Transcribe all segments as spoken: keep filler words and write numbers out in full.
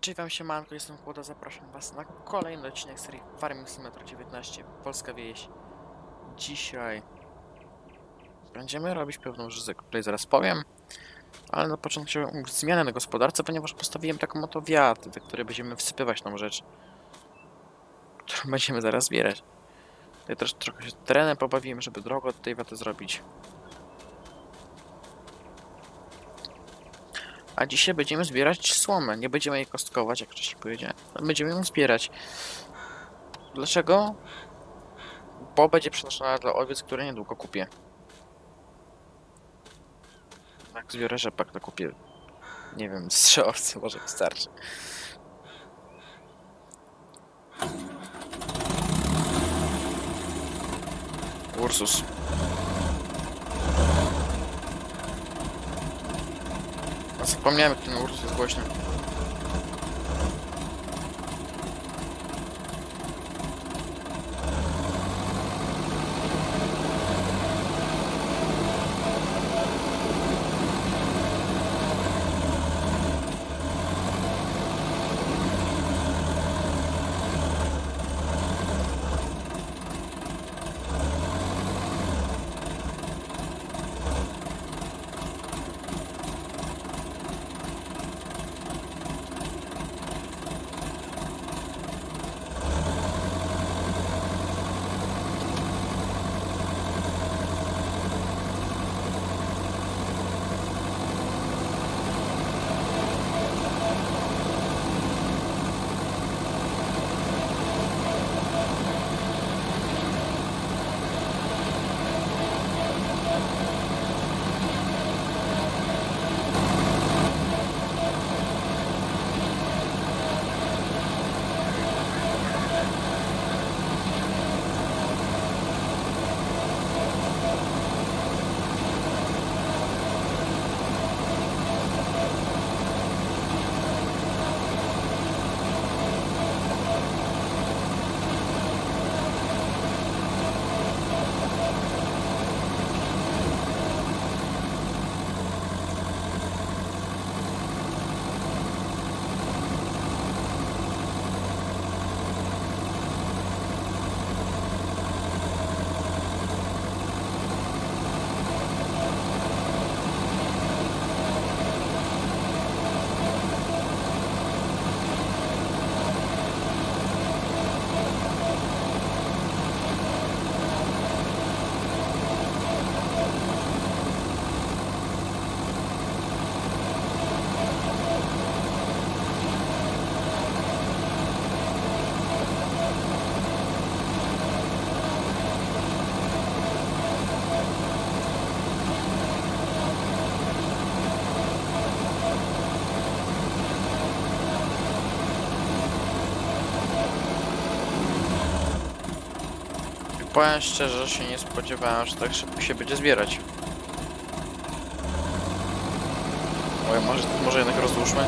Cześć wam, siemanko, jestem Kłoda, zapraszam was na kolejny odcinek serii Farming Simulator dziewiętnaście, Polska wieś. Dzisiaj będziemy robić pewną rzecz, o której zaraz powiem, ale na początku chciałem omówić zmianę na gospodarce, ponieważ postawiłem taką oto wiatę, do której będziemy wsypywać tą rzecz, którą będziemy zaraz zbierać. Tutaj też trochę się terenem pobawiłem, żeby drogę od tej wiaty zrobić. A dzisiaj będziemy zbierać słomę, nie będziemy jej kostkować, jak wcześniej powiedziałem, będziemy ją zbierać. Dlaczego? Bo będzie przenoszona dla owiec, które niedługo kupię. Jak zbiorę rzepak, to kupię, nie wiem, z trzy owce może wystarczy. Ursus. A zapomniałem, jak ten Ursus jest głośny. Powiem szczerze, że się nie spodziewałem, że tak szybko się będzie zbierać. Oj, może, może jednak rozłóżmy?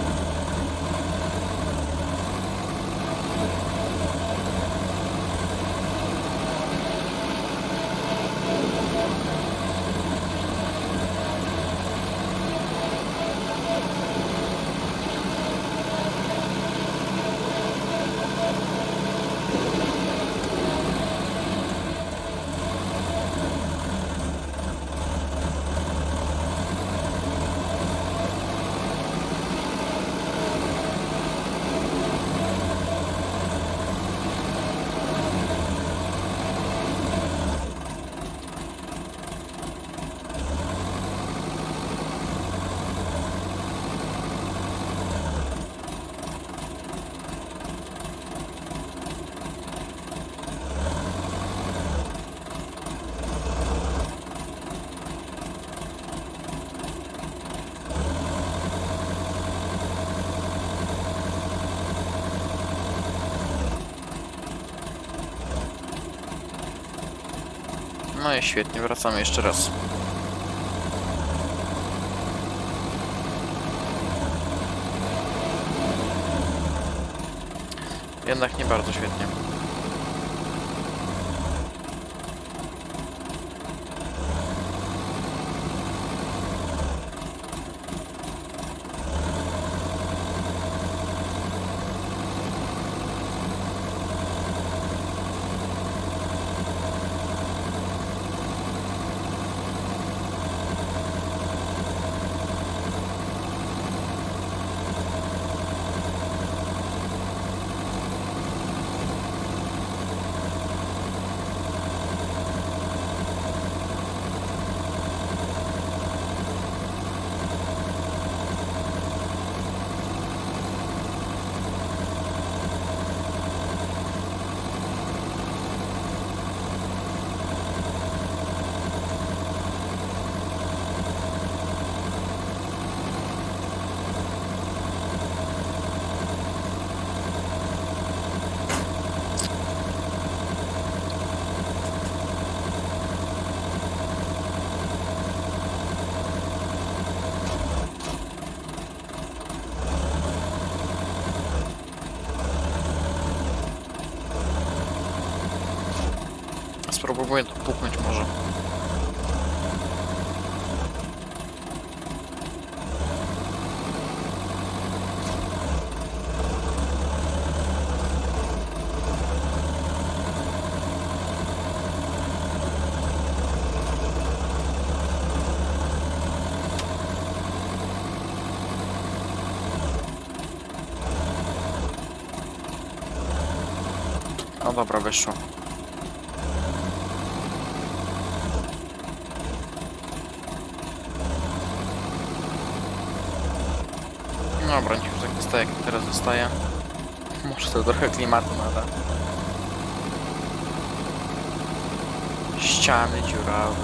No i świetnie, wracamy jeszcze raz. Jednak nie bardzo świetnie. Spróbuję to puknąć może. No dobra, wyszło. Dobra, niech już tak zostaje, jak teraz zostaje. Może to trochę klimatu nada. Ściany dziurawe.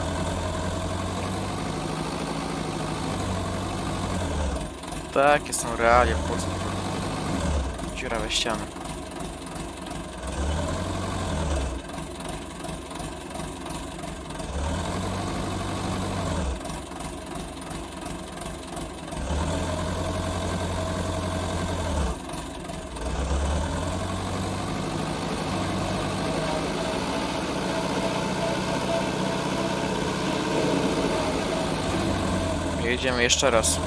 Takie są realia w Polsce. Dziurawe ściany. Jedziemy jeszcze raz.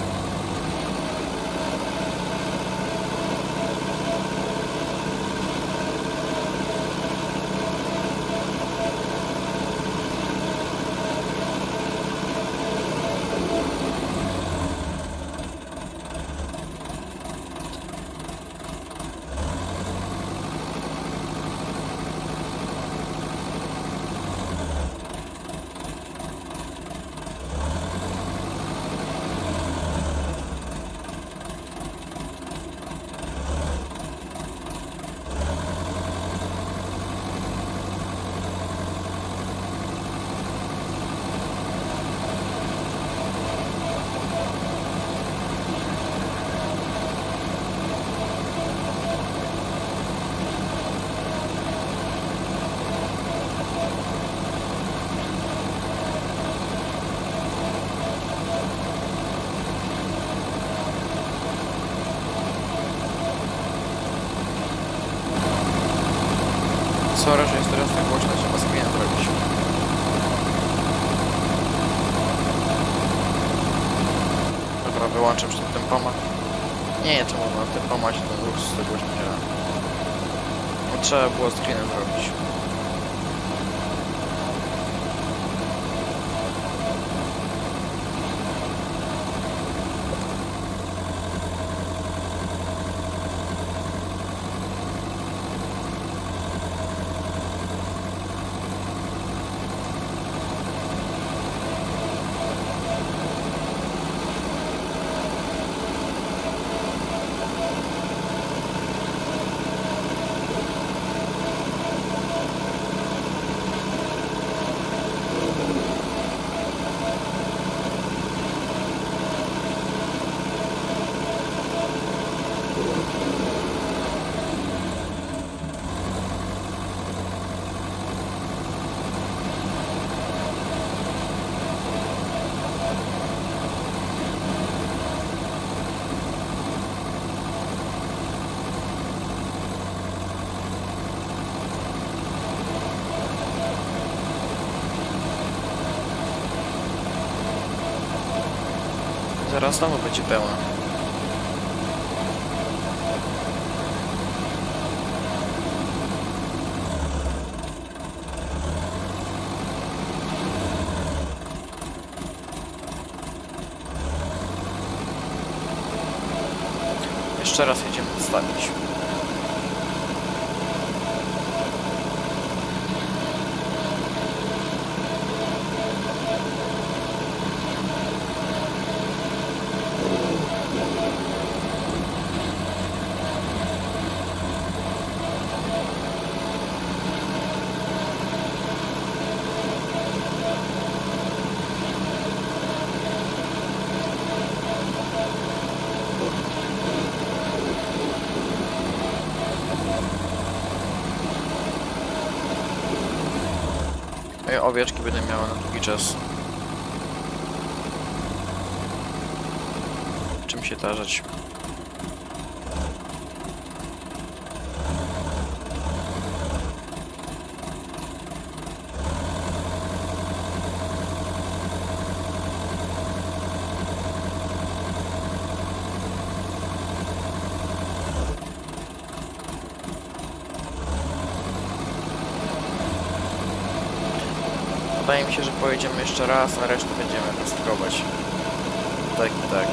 Sorry, że jest teraz tak głośno, trzeba zmianę zrobić. Dobra, wyłączę już ten tempomat. Nie, nie, czemu na tempomacie ten ruch z głośno działa. No, trzeba było screena zrobić. Zaraz znowu będzie pełno. Jeszcze raz jedziemy odstawić. Moje owieczki będę miała na długi czas. Czym się tarzać? wydaje mi się, że pojedziemy jeszcze raz, a resztę będziemy pestkować. Tak i tak.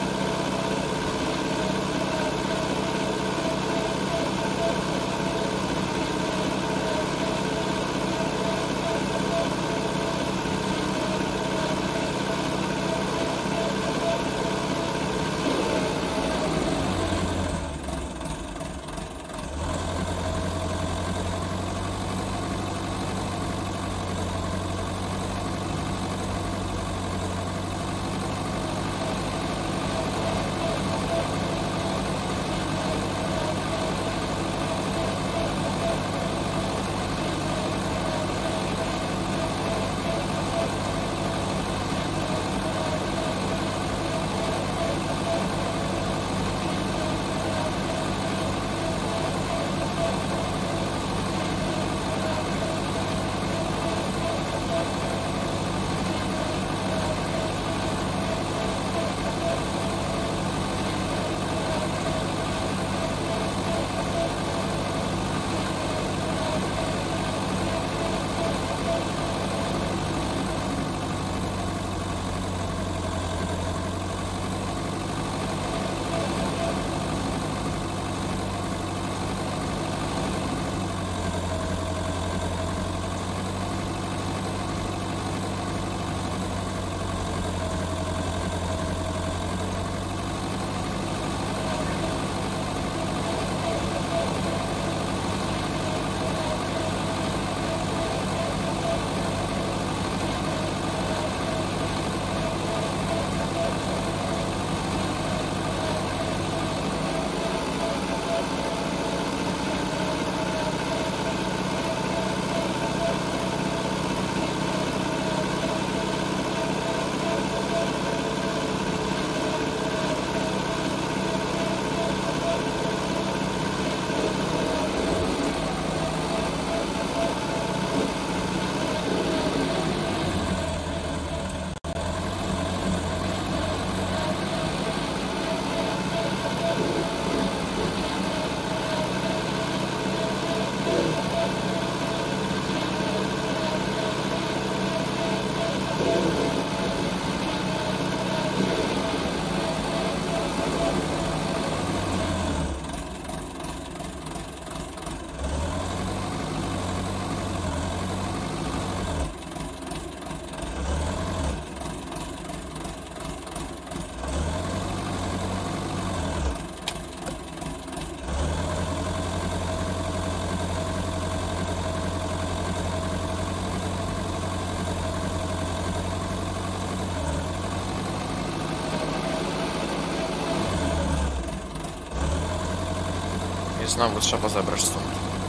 Znowu trzeba zabrać stąd.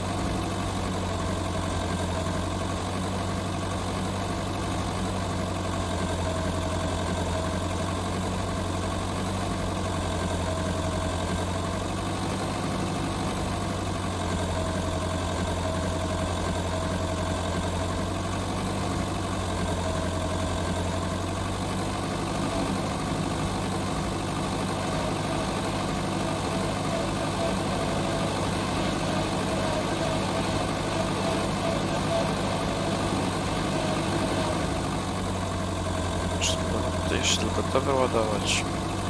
To jeszcze tylko to wyładować.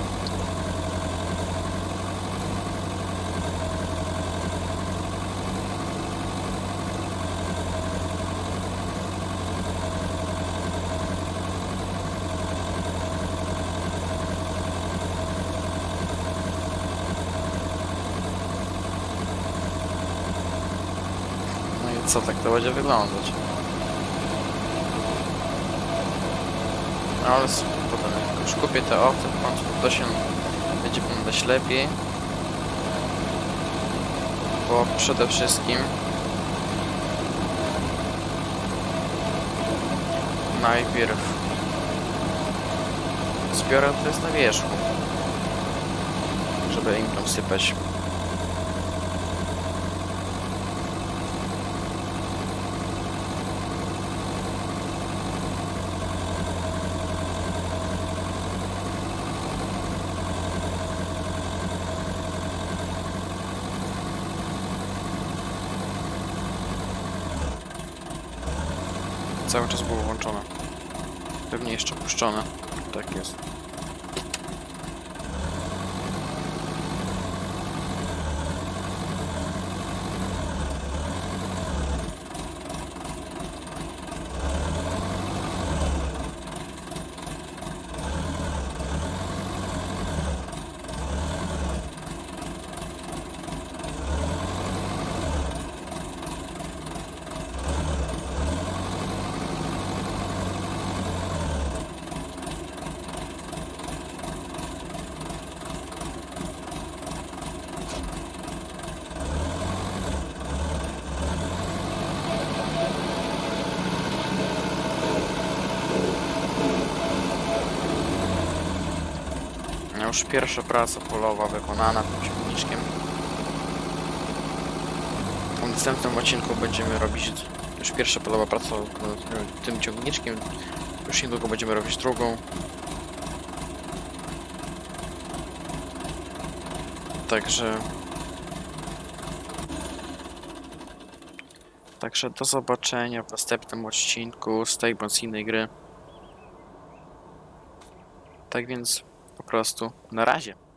No i co, tak to będzie wyglądać? Ale potem jak już kupię te owce, w końcu to się będzie wyglądać lepiej. Bo przede wszystkim najpierw zbiorę to jest na wierzchu, żeby im tam sypać. Cały czas było włączone. Pewnie jeszcze puszczone. Tak jest. Już pierwsza praca polowa wykonana tym ciągniczkiem. W następnym odcinku będziemy robić już pierwsza polowa praca tym ciągniczkiem. Już niedługo będziemy robić drugą. Także... Także do zobaczenia w następnym odcinku z tej bądź innej gry. Tak więc po prostu na razie.